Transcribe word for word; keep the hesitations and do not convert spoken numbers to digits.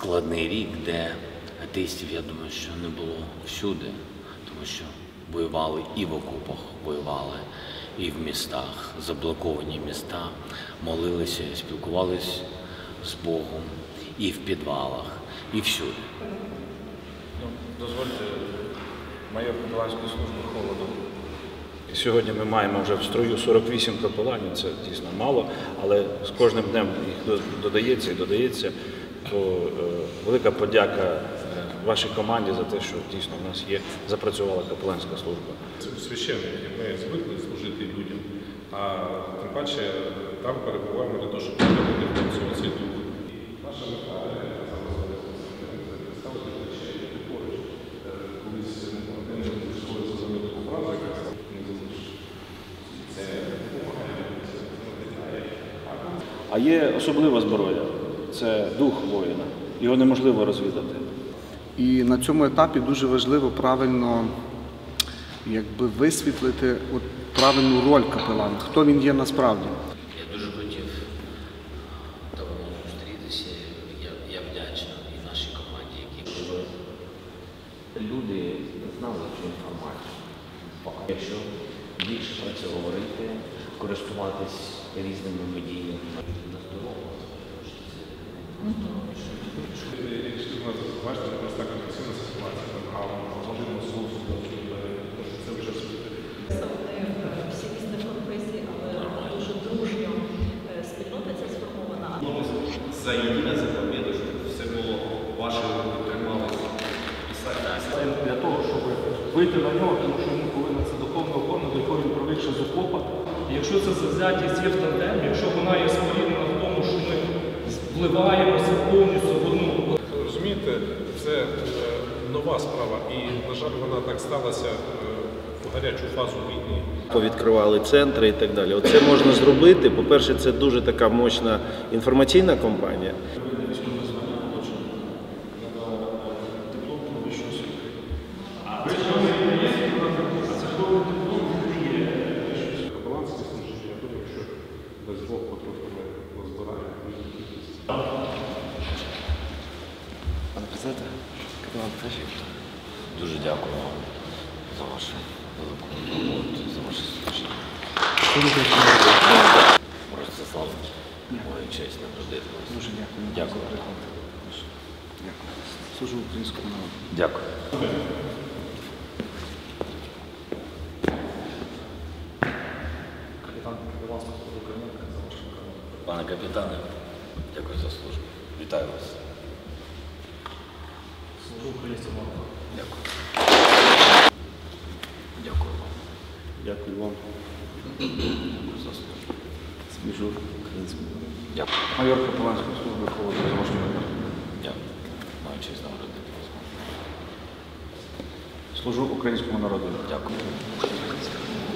складний рік, де атеїстів, я думаю, що не було всюди, тому що воювали і в окопах, воювали і в містах, заблоковані міста, молилися, спілкувалися з Богом і в підвалах, і всюди. Ну, дозвольте, майор капеланської служби холоду. Сьогодні ми маємо вже в строю сорок вісім капеланів, це дійсно мало, але з кожним днем їх додається і додається. То е, велика подяка е, вашій команді за те, що дійсно в нас є, запрацювала капеланська служба. Священники, ми звикли служити людям, а тим паче там перебуваємо для того, щоб підтримати в цьому цей дух. Наша мета представити речей, які поруч, колись один військовий зрозумів таку фразу, яка не залишить. Це допомагає, це надихає. А є особлива зброя. Це дух воїна. Його неможливо розвідати. І на цьому етапі дуже важливо правильно якби, висвітлити от, правильну роль капелана, хто він є насправді. Я дуже хотів давно зустрітися. Я, я вдячний і нашій команді, які були. Люди знали цю інформацію. Якщо більше про це говорити, користуватись різними медійними на здоров'я. Якщо ви бачите, у нас так агресивна ситуація, а один слух, це вже всі різні конфесії, але дуже дружньо спільнота ця сформована. За єдине, за побіду, щоб все було ваше, ви трималися. Для того, щоб вийти на нього, тому що йому повинна це духовна опора, до якої він привикше з окопа. І якщо це завзятість є в тандемі, якщо вона є споріднена в тому, що ми впливаємося повністю в одну. Розумієте, це нова справа і, на жаль, вона так сталася в гарячу фазу війни. Повідкривали центри і так далі. Оце можна зробити. По-перше, це дуже така мощна інформаційна кампанія. Капеланське служіння, я думаю, що без Бог потрохи ми розбираємо. Пане президенте, капелан, кажіть. Дуже дякую вам за вашу велику роботу, за ваше служіння. Ростислав, моя честь наградити вас. Дуже дякую. Дякую. Дякую. Служу українському народу. Дякую. Пане капітане, дякую за службу. Вітаю вас. Служу українському народу. Дякую. Дякую вам. Дякую вам. Дякую за службу. Служу українському народу. Дякую. Майор капеланської служби холоду за вашу роботу. Дякую. Маю честь наградити вас. Служу українському народу. Дякую.